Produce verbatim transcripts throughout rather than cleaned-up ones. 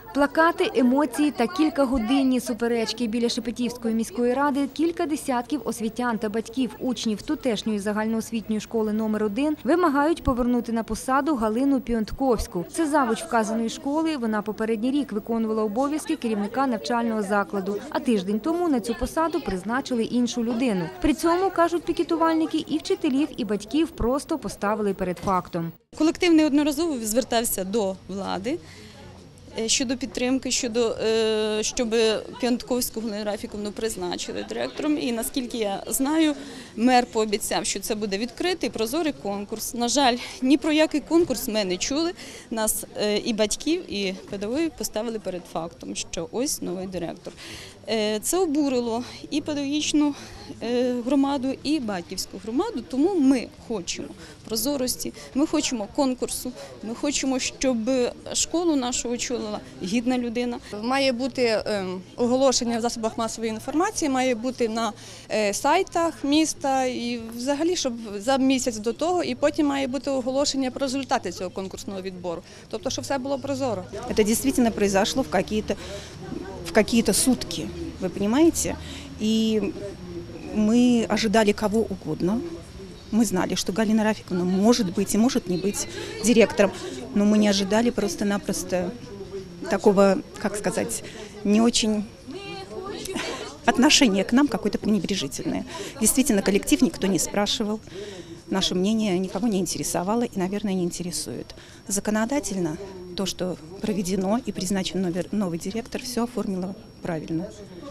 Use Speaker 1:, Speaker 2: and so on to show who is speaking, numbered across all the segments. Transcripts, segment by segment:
Speaker 1: Плакати, емоції та кількагодинні суперечки біля Шепетівської міської ради кілька десятків освітян та батьків учнів тутешньої загальноосвітньої школи номер один вимагають повернути на посаду Галину Піонтковську. Це завуч вказаної школи, вона попередній рік виконувала обов'язки керівника навчального закладу, а тиждень тому на цю посаду призначили іншу людину. При цьому, кажуть пікетувальники, і вчителів, і батьків просто поставили перед фактом.
Speaker 2: Колектив неодноразово звертався до влади щодо підтримки, щодо, щоб Піонтковську Галину Рафіківну призначили директором. І, наскільки я знаю, мер пообіцяв, що це буде відкритий, прозорий конкурс. На жаль, ні про який конкурс ми не чули. Нас і батьків, і педагогів поставили перед фактом, що ось новий директор. Це обурило і педагогічну громаду, і батьківську громаду, тому ми хочемо прозорості, ми хочемо конкурсу, ми хочемо, щоб школу нашу очолила гідна людина.
Speaker 3: Має бути оголошення в засобах масової інформації, має бути на сайтах міста і взагалі, щоб за місяць до того, і потім має бути оголошення про результати цього конкурсного відбору. Тобто, щоб все було прозоро.
Speaker 4: Це дійсно произошло в какие-то в какие-то сутки, вы понимаете? И мы ожидали кого угодно. Мы знали, что Галина Рафиковна может быть и может не быть директором, но мы не ожидали просто-напросто такого, как сказать, не очень отношение к нам какое-то пренебрежительное. Действительно, коллектив никто не спрашивал, наше мнение никого не интересовало и, наверное, не интересует. Законодательно то, что проведено и призначен новый директор, все оформило правильно.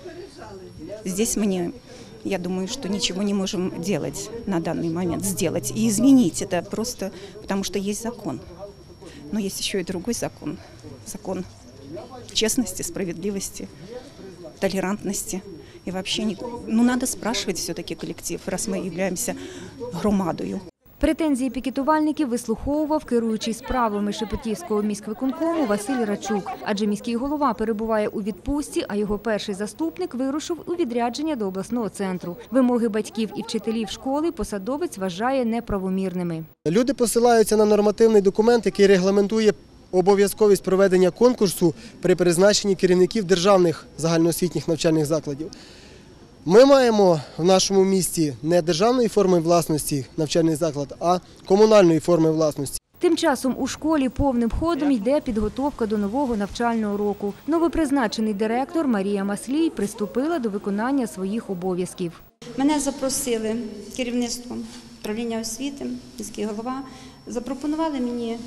Speaker 4: Здесь мы, я думаю, что ничего не можем делать на данный момент, сделать и изменить это просто потому, что есть закон. Но есть еще и другой закон, закон честности, справедливости, толерантности. И вообще, не, ну, надо спрашивать все-таки коллектив, раз мы являемся громадою.
Speaker 1: Претензії пікетувальників вислуховував керуючий справами Шепетівського міськвиконкому Василь Рачук. Адже міський голова перебуває у відпустці, а його перший заступник вирушив у відрядження до обласного центру. Вимоги батьків і вчителів школи посадовець вважає неправомірними.
Speaker 5: Люди посилаються на нормативний документ, який регламентує обов'язковість проведення конкурсу при призначенні керівників державних загальноосвітніх навчальних закладів. Ми маємо в нашому місті не державної форми власності навчальний заклад, а комунальної форми власності.
Speaker 1: Тим часом у школі повним ходом йде підготовка до нового навчального року. Новопризначений директор Марія Маслій приступила до виконання своїх обов'язків.
Speaker 6: Мене запросили керівництвом управління освіти, міський голова, запропонували мені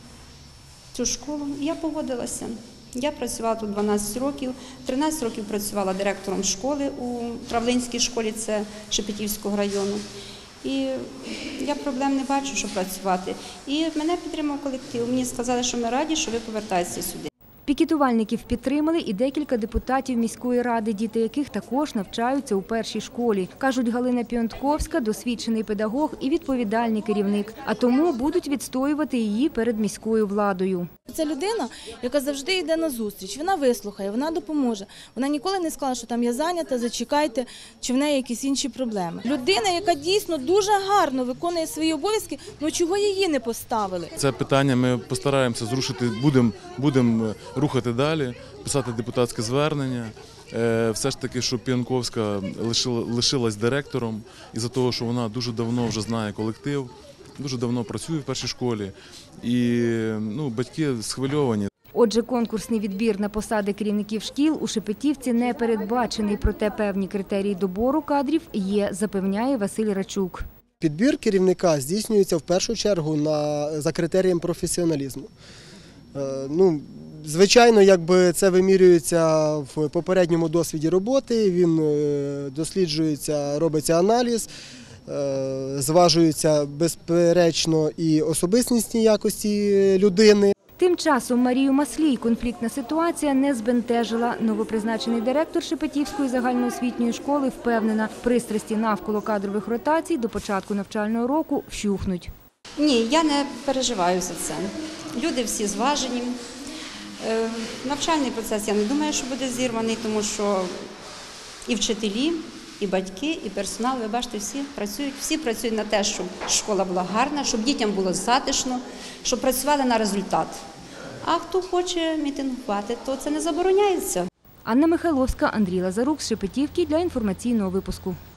Speaker 6: цю школу, і я погодилася. Я працювала тут дванадцять років, тринадцять років працювала директором школи у Травлинській школі, це Шепетівського району. І я проблем не бачу, щоб працювати. І мене підтримав колектив. Мені сказали, що ми раді, що ви повертаєтеся сюди.
Speaker 1: Пікетувальників підтримали і декілька депутатів міської ради, діти яких також навчаються у першій школі. Кажуть, Галина Піонтковська – досвідчений педагог і відповідальний керівник, а тому будуть відстоювати її перед міською владою.
Speaker 7: Це людина, яка завжди йде на зустріч, вона вислухає, вона допоможе. Вона ніколи не сказала, що там я зайнята, зачекайте, чи в неї якісь інші проблеми. Людина, яка дійсно дуже гарно виконує свої обов'язки, ну чого її не поставили?
Speaker 8: Це питання ми постараємося зрушити, будемо будем рухати далі, писати депутатське звернення. Все ж таки, що Піонтковська лишилась директором із-за того, що вона дуже давно вже знає колектив, дуже давно працює в першій школі і ну, батьки схвильовані.
Speaker 1: Отже, конкурсний відбір на посади керівників шкіл у Шепетівці не передбачений, проте певні критерії добору кадрів є, запевняє Василь Рачук.
Speaker 5: Підбір керівника здійснюється в першу чергу на, за критерієм професіоналізму. Ну, звичайно, якби це вимірюється в попередньому досвіді роботи, він досліджується, робиться аналіз, зважуються безперечно і особистісні якості людини.
Speaker 1: Тим часом Марію Маслій конфліктна ситуація не збентежила. Новопризначений директор Шепетівської загальноосвітньої школи впевнена, пристрасті навколо кадрових ротацій до початку навчального року вщухнуть.
Speaker 6: Ні, я не переживаю за це. Люди всі зважені. Навчальний процес, я не думаю, що буде зірваний, тому що і вчителі, і батьки, і персонал, ви бачите, всі працюють, всі працюють на те, щоб школа була гарна, щоб дітям було затишно, щоб працювали на результат. А хто хоче мітингувати, то це не забороняється.
Speaker 1: Анна Михайловська, Андрій Лазарук з Шепетівки для інформаційного випуску.